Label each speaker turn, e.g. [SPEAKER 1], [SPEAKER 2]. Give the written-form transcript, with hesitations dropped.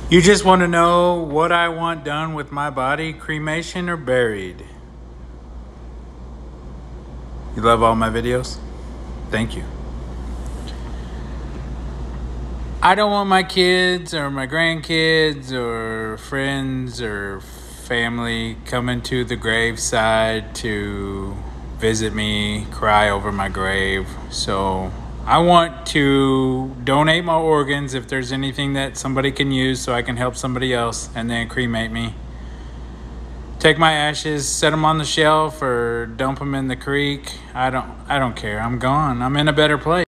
[SPEAKER 1] You just want to know what I want done with my body, cremation or buried? You love all my videos? Thank you. I don't want my kids or my grandkids or friends or family coming to the graveside to visit me, cry over my grave. So I want to donate my organs if there's anything that somebody can use so I can help somebody else, and then cremate me. Take my ashes, set them on the shelf or dump them in the creek. I don't care. I'm gone. I'm in a better place.